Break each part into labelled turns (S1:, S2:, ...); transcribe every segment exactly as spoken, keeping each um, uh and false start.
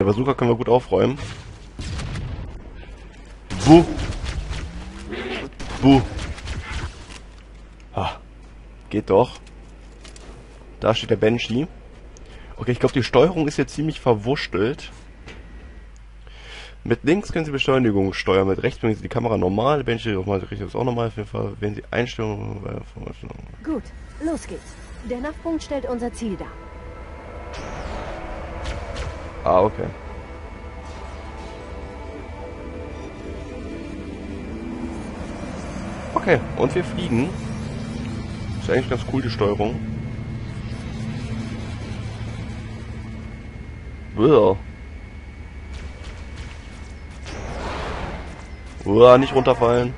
S1: Der Bazooka können wir gut aufräumen. Buh. Buh. Ah. Geht doch. Da steht der Banshee. Okay, ich glaube, die Steuerung ist jetzt ziemlich verwurschtelt. Mit links können Sie Beschleunigung steuern, mit rechts bringen Sie die Kamera normal. Banshee auf rechts ist auch normal. Auf jeden Fall wählen Sie Einstellungen.
S2: Gut, los geht's. Der N A V-Punkt stellt unser Ziel dar.
S1: Ah, okay. Okay, und wir fliegen. Ist eigentlich ganz cool, die Steuerung. Uah. Uah, nicht runterfallen.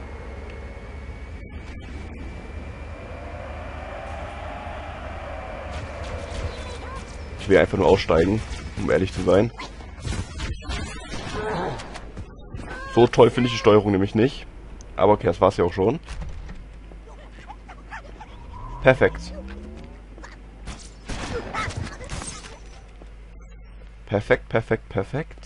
S1: Ich will einfach nur aussteigen, um ehrlich zu sein. So toll finde ich die Steuerung nämlich nicht. Aber okay, das war's ja auch schon. Perfekt. Perfekt, perfekt, perfekt.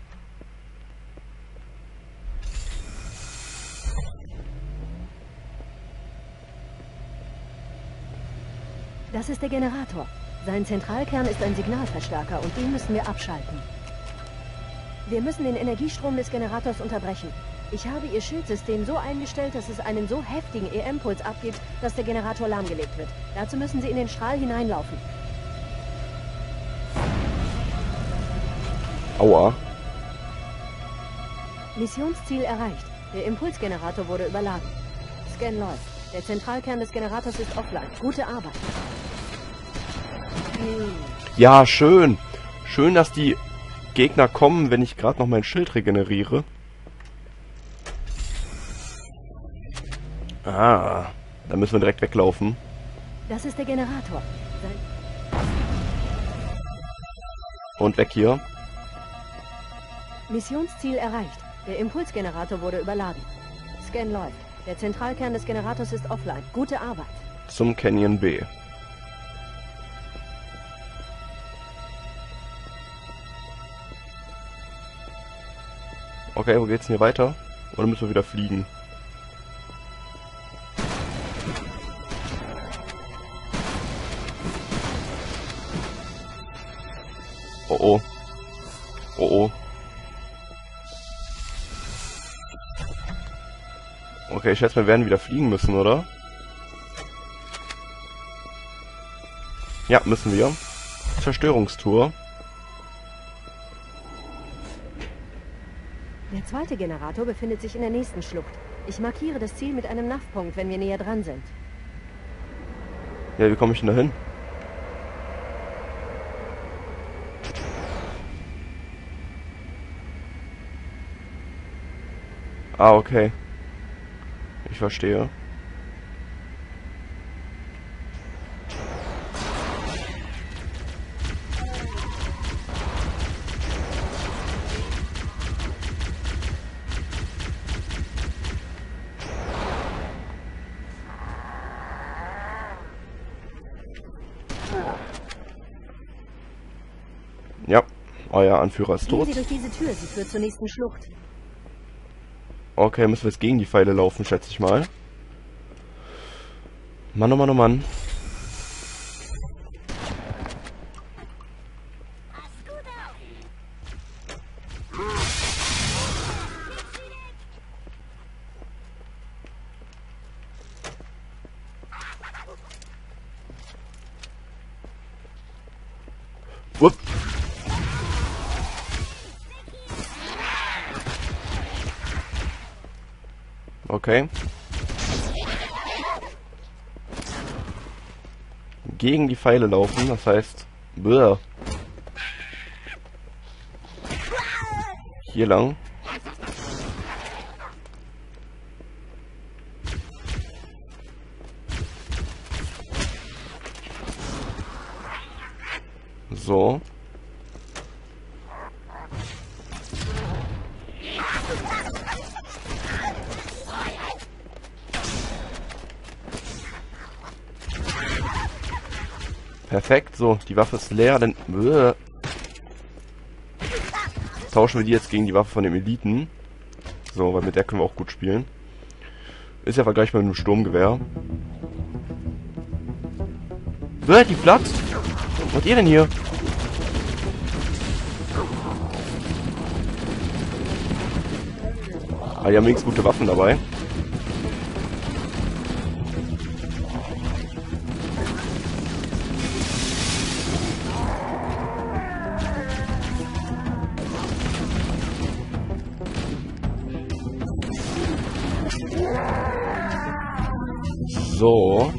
S2: Das ist der Generator. Sein Zentralkern ist ein Signalverstärker und den müssen wir abschalten. Wir müssen den Energiestrom des Generators unterbrechen. Ich habe Ihr Schildsystem so eingestellt, dass es einen so heftigen E M-Puls abgibt, dass der Generator lahmgelegt wird. Dazu müssen Sie in den Strahl hineinlaufen.
S1: Aua.
S2: Missionsziel erreicht. Der Impulsgenerator wurde überladen. Scan läuft. Der Zentralkern des Generators ist offline. Gute Arbeit.
S1: Ja, schön. Schön, dass die Gegner kommen, wenn ich gerade noch mein Schild regeneriere. Ah, da müssen wir direkt weglaufen.
S2: Das ist der Generator. Sein
S1: Und weg hier.
S2: Missionsziel erreicht. Der Impulsgenerator wurde überladen. Scan läuft. Der Zentralkern des Generators ist offline. Gute Arbeit.
S1: Zum Canyon B. Okay, wo geht's denn hier weiter? Oder müssen wir wieder fliegen? Oh oh. Oh oh. Okay, ich schätze, wir werden wieder fliegen müssen, oder? Ja, müssen wir. Zerstörungstour.
S2: Der zweite Generator befindet sich in der nächsten Schlucht. Ich markiere das Ziel mit einem N A V-Punkt, wenn wir näher dran sind.
S1: Ja, wie komme ich denn da hin? Ah, okay. Ich verstehe. Ja, euer Anführer ist tot.
S2: Gehen Sie durch diese Tür, sie führt zur nächsten Schlucht.
S1: Okay, müssen wir jetzt gegen die Pfeile laufen, schätze ich mal. Mann, oh Mann, oh Mann. Wupp. Okay. Gegen die Pfeile laufen, das heißt... Bäh. Hier lang. So. Perfekt, so, die Waffe ist leer, denn... Bäh. tauschen wir die jetzt gegen die Waffe von dem Eliten. So, weil mit der können wir auch gut spielen. Ist ja vergleichbar mit einem Sturmgewehr. Hört, die platzt! Was macht ihr denn hier? Ah, die haben wenigstens gute Waffen dabei. So.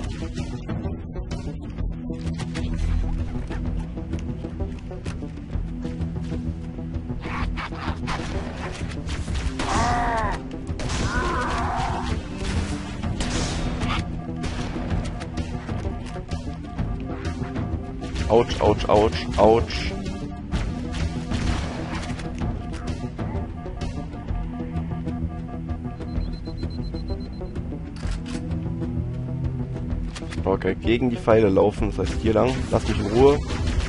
S1: Autsch, Autsch, Autsch, Autsch. Okay, gegen die Pfeile laufen, das heißt hier lang. Lass mich in Ruhe.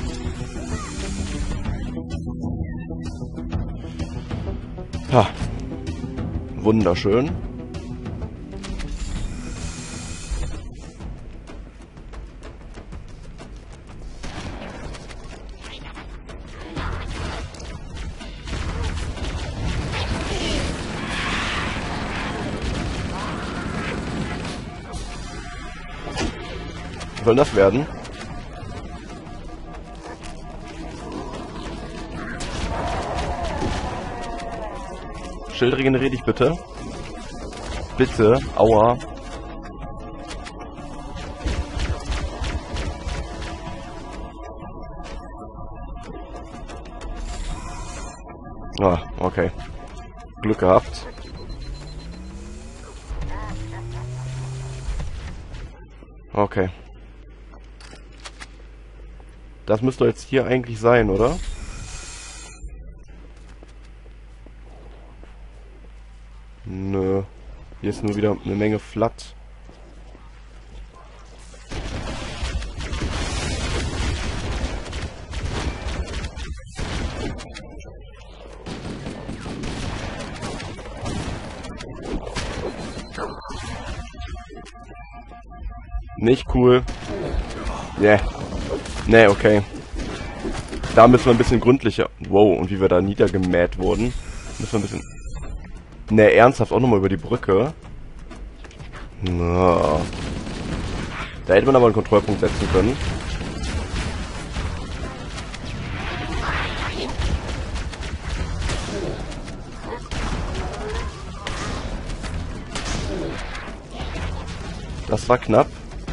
S1: Ha. Wunderschön. Was soll das werden? Schild regeneriere dich bitte. Bitte. Aua. Ah, okay. Glück gehabt. Okay. Das müsste jetzt hier eigentlich sein, oder? Nö. Hier ist nur wieder eine Menge Flat. Nicht cool. Ne. Ne, okay. Da müssen wir ein bisschen gründlicher... Wow, und wie wir da niedergemäht wurden. Müssen wir ein bisschen... Ne, ernsthaft auch nochmal über die Brücke. Na. Da hätte man aber einen Kontrollpunkt setzen können. Das war knapp.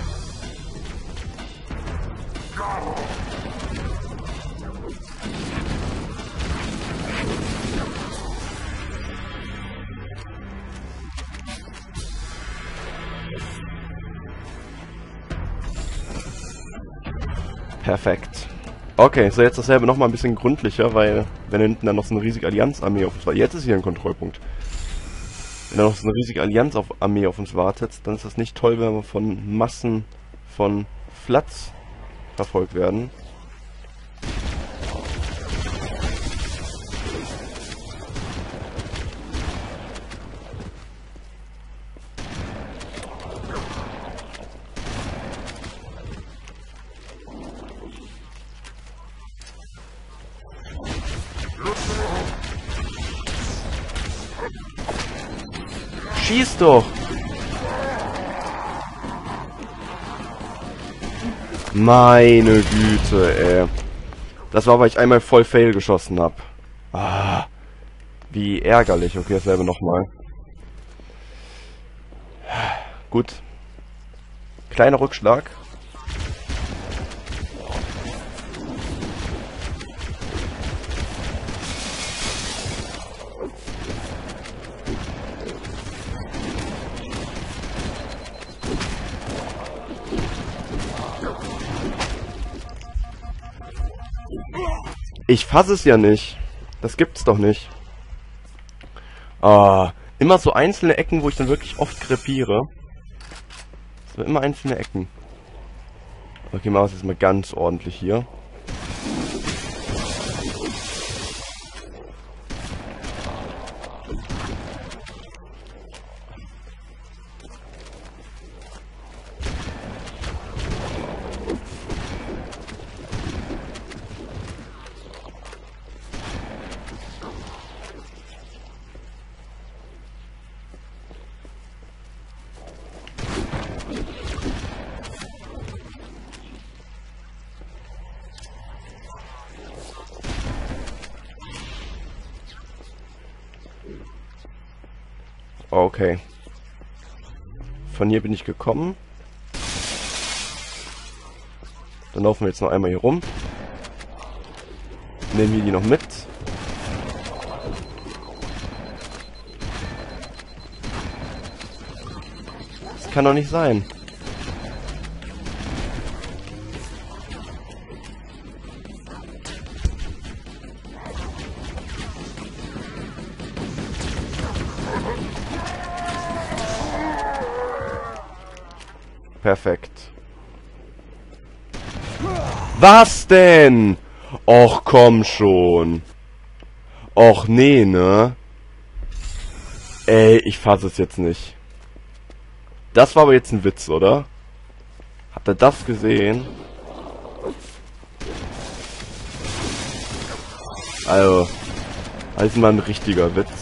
S1: Perfekt. Okay, so jetzt dasselbe nochmal ein bisschen gründlicher, weil wenn hinten dann noch so eine riesige Allianz-Armee auf uns wartet. Jetzt ist hier ein Kontrollpunkt. Wenn da noch so eine riesige Allianz-Armee auf uns wartet, dann ist das nicht toll, wenn wir von Massen von Flats verfolgt werden. Schieß doch! Meine Güte, ey. Das war, weil ich einmal voll Fail geschossen habe. Ah, wie ärgerlich. Okay, dasselbe nochmal. Gut. Kleiner Rückschlag. Ich fasse es ja nicht. Das gibt's doch nicht. Ah, immer so einzelne Ecken, wo ich dann wirklich oft krepiere. So, immer einzelne Ecken. Okay, machen wir es jetzt mal ganz ordentlich hier. Okay. Von hier bin ich gekommen. Dann laufen wir jetzt noch einmal hier rum. Nehmen wir die noch mit. Das kann doch nicht sein. Perfekt. Was denn? Och, komm schon. Och, nee, ne? Ey, ich fasse es jetzt nicht. Das war aber jetzt ein Witz, oder? Habt ihr das gesehen? Also, das ist mal ein richtiger Witz.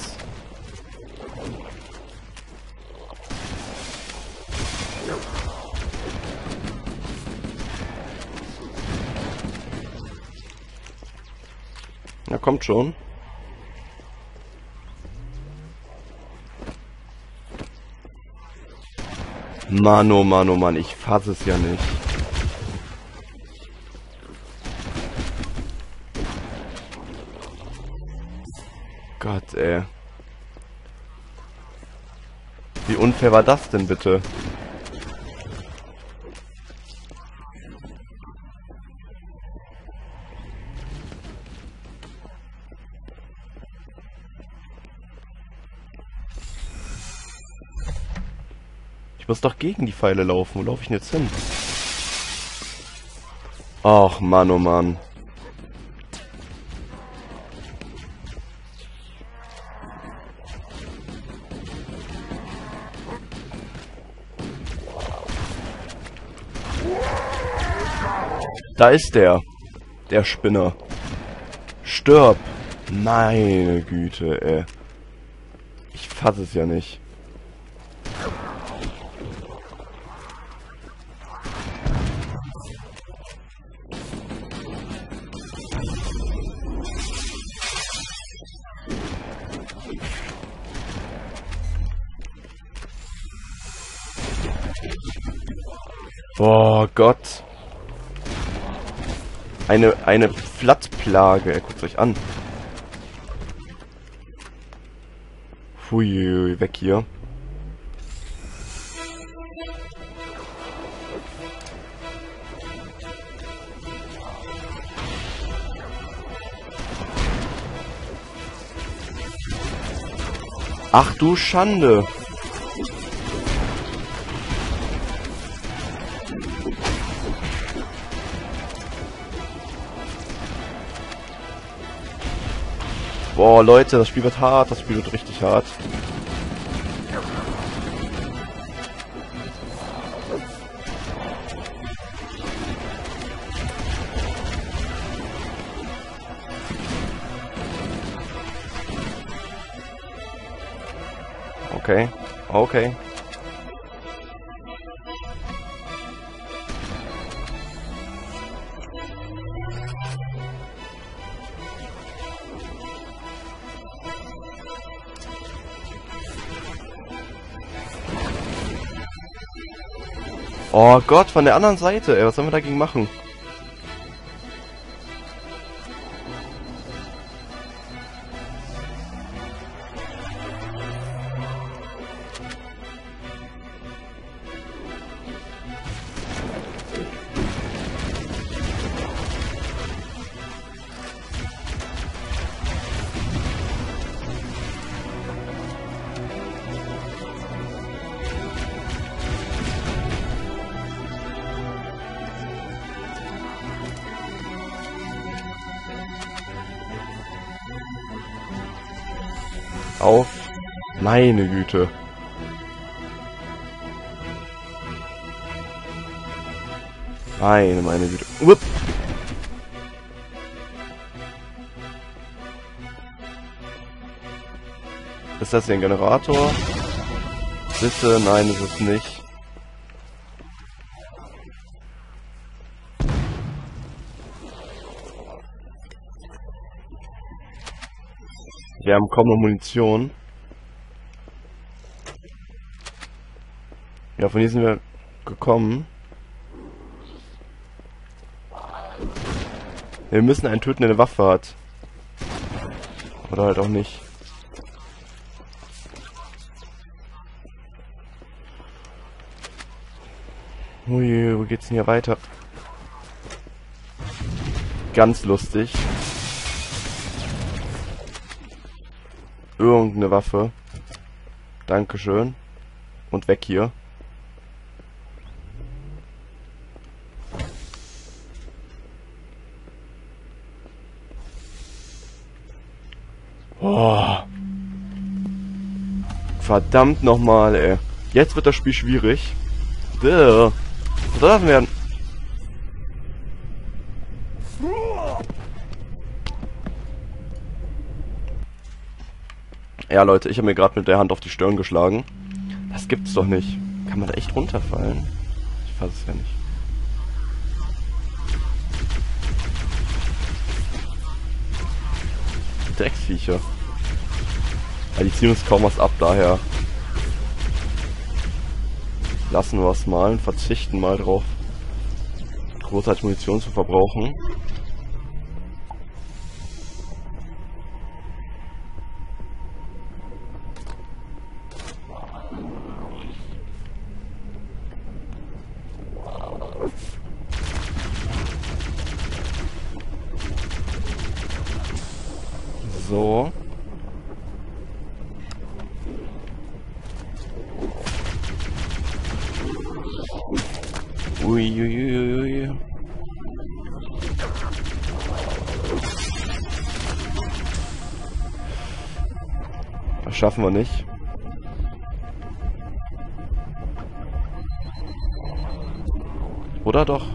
S1: Na, kommt schon. Mann, oh Mann, oh Mann, ich fasse es ja nicht. Gott, ey. Wie unfair war das denn bitte? Ich muss doch gegen die Pfeile laufen. Wo laufe ich denn jetzt hin? Ach, Mann, oh Mann. Da ist der. Der Spinner. Stirb. Meine Güte, ey. Ich fasse es ja nicht. Boah, Gott. Eine, eine Flattplage. Guckt euch an. Hui, weg hier. Ach du Schande. Boah, Leute, das Spiel wird hart, das Spiel wird richtig hart. Okay, okay. Oh Gott, von der anderen Seite, ey, was sollen wir dagegen machen? Auf. Meine Güte. Meine, meine Güte. Upp. Ist das hier ein Generator? Bitte, nein, ist es nicht. Wir haben kaum noch Munition. Ja, von hier sind wir gekommen. Wir müssen einen töten, der eine Waffe hat. Oder halt auch nicht. Ui, wo geht's denn hier weiter? Ganz lustig. Irgendeine Waffe. Dankeschön. Und weg hier. Oh. Verdammt nochmal, ey. Jetzt wird das Spiel schwierig. Duh. Was soll das werden? Ja, Leute, ich habe mir gerade mit der Hand auf die Stirn geschlagen. Das gibt's doch nicht. Kann man da echt runterfallen? Ich fasse es ja nicht. Drecksviecher. Ja, die ziehen uns kaum was ab, daher lassen wir es mal und verzichten mal drauf, großartig Munition zu verbrauchen. So. Uiuiui. Das schaffen wir nicht. Oder doch?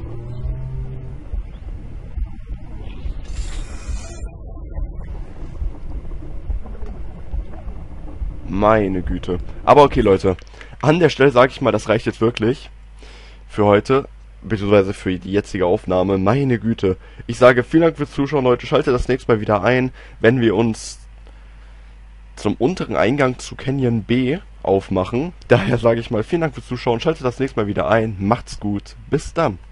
S1: Meine Güte. Aber okay, Leute. An der Stelle sage ich mal, das reicht jetzt wirklich für heute, beziehungsweise für die jetzige Aufnahme. Meine Güte. Ich sage vielen Dank fürs Zuschauen, Leute. Schaltet das nächste Mal wieder ein, wenn wir uns zum unteren Eingang zu Canyon B aufmachen. Daher sage ich mal vielen Dank fürs Zuschauen. Schaltet das nächste Mal wieder ein. Macht's gut. Bis dann.